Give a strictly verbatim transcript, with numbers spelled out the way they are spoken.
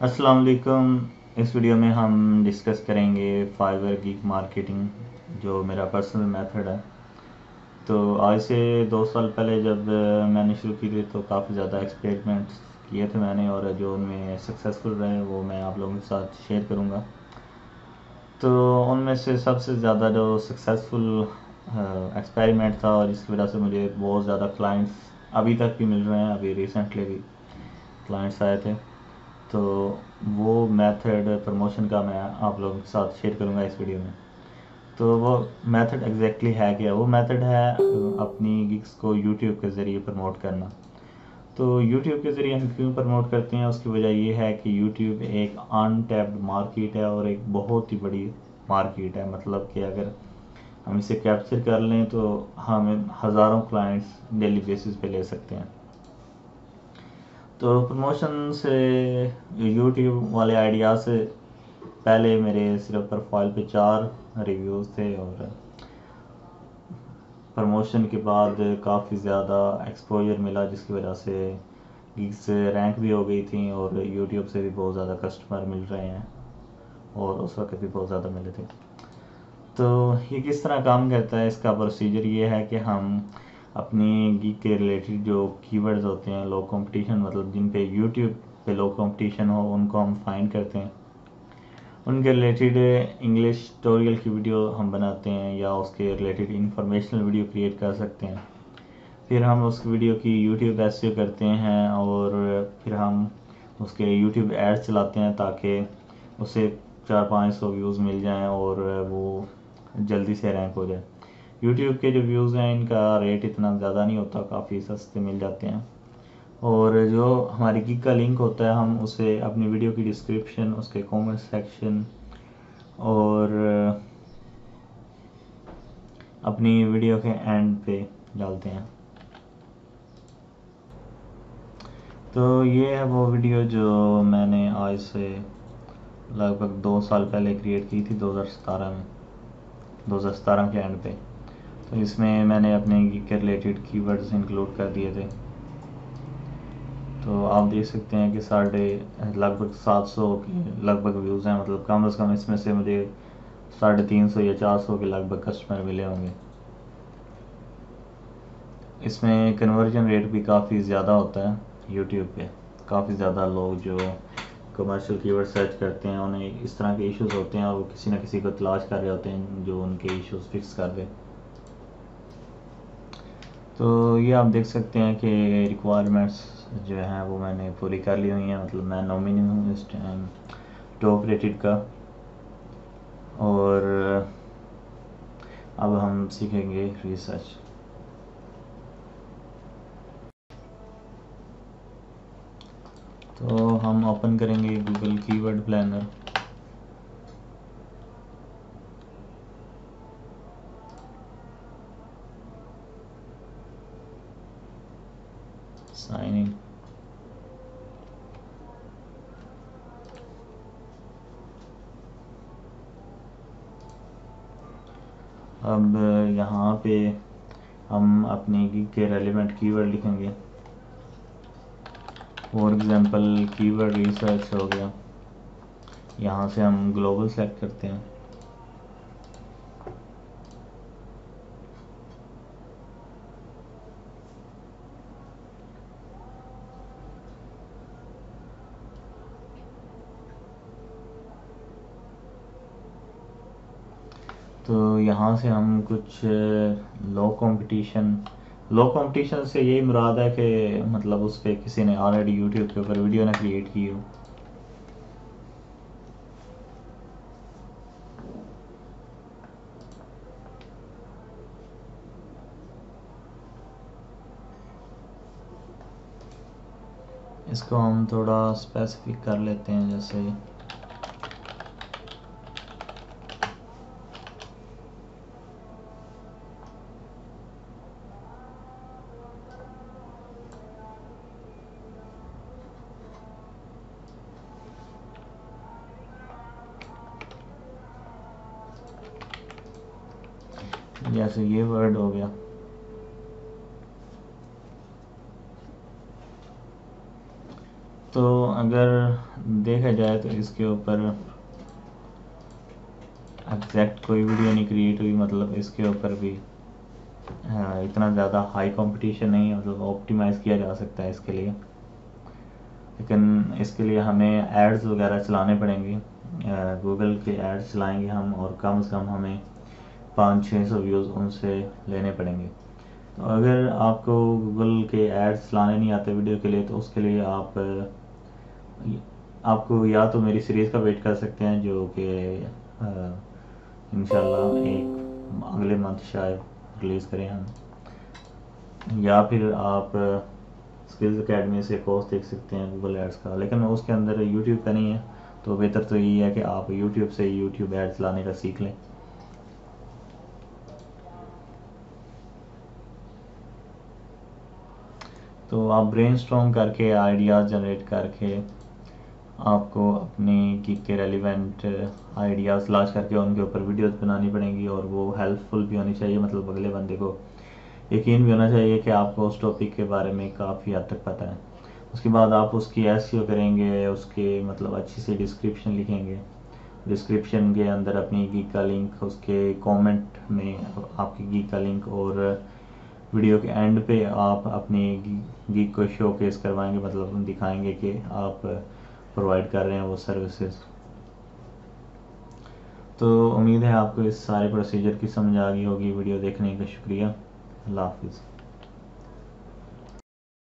अस्सलाम वालेकुम। इस वीडियो में हम डिस्कस करेंगे फाइवर गीक मार्केटिंग, जो मेरा पर्सनल मेथड है। तो आज से दो साल पहले जब अ, मैंने शुरू की थी तो काफ़ी ज़्यादा एक्सपेरिमेंट्स किए थे मैंने, और जो उनमें सक्सेसफुल रहे वो मैं आप लोगों के साथ शेयर करूँगा। तो उनमें से सबसे ज़्यादा जो सक्सेसफुल एक्सपेरिमेंट था, और इसकी वजह से मुझे बहुत ज़्यादा क्लाइंट्स अभी तक भी मिल रहे हैं, अभी रिसेंटली भी क्लाइंट्स आए थे। तो वो मेथड प्रमोशन का मैं आप लोगों के साथ शेयर करूंगा इस वीडियो में। तो वो मेथड एग्जैक्टली है क्या? वो मेथड है अ, अपनी गिग्स को यूट्यूब के ज़रिए प्रमोट करना। तो यूट्यूब के ज़रिए हम क्यों प्रमोट करते हैं, उसकी वजह ये है कि यूट्यूब एक अनटैप्ड मार्केट है और एक बहुत ही बड़ी मार्केट है। मतलब कि अगर हम इसे कैप्चर कर लें तो हम हज़ारों क्लाइंट्स डेली बेसिस पे ले सकते हैं। तो प्रमोशन से यूट्यूब वाले आइडिया से पहले मेरे सिर्फ प्रोफाइल पे चार रिव्यूज़ थे, और प्रमोशन के बाद काफ़ी ज़्यादा एक्सपोजर मिला, जिसकी वजह से गिग्स रैंक भी हो गई थी और यूट्यूब से भी बहुत ज़्यादा कस्टमर मिल रहे हैं, और उस वक्त भी बहुत ज़्यादा मिले थे। तो ये किस तरह काम करता है? इसका प्रोसीजर ये है कि हम अपनी गिग के रिलेटेड जो कीवर्ड्स होते हैं, लो कंपटीशन, मतलब जिन पे यूट्यूब पे लो कंपटीशन हो, उनको हम फाइंड करते हैं। उनके रिलेटेड इंग्लिश ट्यूटोरियल की वीडियो हम बनाते हैं, या उसके रिलेटेड इंफॉर्मेशनल वीडियो क्रिएट कर सकते हैं। फिर हम उस वीडियो की यूट्यूब एसईओ करते हैं, और फिर हम उसके यूट्यूब एड्स चलाते हैं ताकि उसे चार पाँच सौ व्यूज़ मिल जाएं और वो जल्दी से रैंक हो जाए। यूट्यूब के जो व्यूज़ हैं इनका रेट इतना ज़्यादा नहीं होता, काफ़ी सस्ते मिल जाते हैं। और जो हमारी गिग का लिंक होता है, हम उसे अपनी वीडियो की डिस्क्रिप्शन, उसके कमेंट सेक्शन और अपनी वीडियो के एंड पे डालते हैं। तो ये है वो वीडियो जो मैंने आज से लगभग दो साल पहले क्रिएट की थी, दो हज़ार सतारह में, दो हज़ार सतारह के एंड पे। तो इसमें मैंने अपने गिग के रिलेटेड कीवर्ड्स इंक्लूड कर दिए थे। तो आप देख सकते हैं कि साढ़े लगभग सात सौ के लगभग व्यूज़ हैं, मतलब कम से कम इसमें से मुझे साढ़े तीन सौ या चार सौ के लगभग कस्टमर मिले होंगे। इसमें कन्वर्जन रेट भी काफ़ी ज़्यादा होता है यूट्यूब पे। काफ़ी ज़्यादा लोग जो कमर्शियल कीवर्ड सर्च करते हैं, उन्हें इस तरह के इश्यूज होते हैं और वो किसी न किसी को तलाश कर रहे होते हैं जो उनके इश्यूज फिक्स कर दे। तो ये आप देख सकते हैं कि रिक्वायरमेंट्स जो हैं वो मैंने पूरी कर ली हुई हैं। मतलब मैं नॉमिनी हूँ इस टाइम टॉप रेटेड का। और अब हम सीखेंगे रिसर्च। तो हम ओपन करेंगे Google keyword planner. Sign in. अब यहाँ पे हम अपनी गिग के रेलिवेंट कीवर्ड लिखेंगे। फॉर एग्जांपल कीवर्ड रिसर्च हो गया। यहाँ से हम ग्लोबल सेलेक्ट करते हैं। तो यहाँ से हम कुछ लो कंपटीशन, लो कंपटीशन से यही मुराद है कि मतलब उस पर किसी ने ऑलरेडी यूट्यूब के ऊपर वीडियो ना क्रिएट की हो। इसको हम थोड़ा स्पेसिफिक कर लेते हैं, जैसे जैसे ये वर्ड हो गया। तो अगर देखा जाए तो इसके ऊपर एग्जैक्ट कोई वीडियो नहीं क्रिएट हुई, मतलब इसके ऊपर भी हाँ, इतना ज़्यादा हाई कंपटीशन नहीं है, मतलब ऑप्टिमाइज़ किया जा सकता है इसके लिए, लेकिन इसके लिए हमें एड्स वगैरह चलाने पड़ेंगे। गूगल के एड्स चलाएंगे हम, और कम से कम हमें पाँच छः सौ व्यूज़ उनसे लेने पड़ेंगे। तो अगर आपको गूगल के एड्स चलाने नहीं आते वीडियो के लिए, तो उसके लिए आप आपको या तो मेरी सीरीज़ का वेट कर सकते हैं, जो कि इंशाल्लाह एक अगले मंथ शायद रिलीज़ करें हम, या फिर आप स्किल्स एकेडमी से कोर्स देख सकते हैं गूगल एड्स का, लेकिन उसके अंदर यूट्यूब का नहीं है। तो बेहतर तो यही है कि आप यूट्यूब से यूट्यूब एड्स लाने का सीख लें। तो आप ब्रेनस्टॉर्म करके आइडियाज़ जनरेट करके आपको अपनी गिग के रेलिवेंट आइडियाज़ तलाश करके उनके ऊपर वीडियोस बनानी पड़ेंगी, और वो हेल्पफुल भी होनी चाहिए, मतलब अगले बंदे को यकीन भी होना चाहिए कि आपको उस टॉपिक के बारे में काफ़ी हद तक पता है। उसके बाद आप उसकी एसईओ करेंगे, उसके मतलब अच्छी सी डिस्क्रिप्शन लिखेंगे, डिस्क्रिप्शन के अंदर अपनी गिग का लिंक, उसके कमेंट में आपकी गिग का लिंक, और वीडियो के एंड पे आप अपनी गिग को शोकेस करवाएंगे, मतलब दिखाएंगे कि आप प्रोवाइड कर रहे हैं वो सर्विसेज। तो उम्मीद है आपको इस सारे प्रोसीजर की समझ आ गई होगी। वीडियो देखने का शुक्रिया। अल्लाह हाफिज़।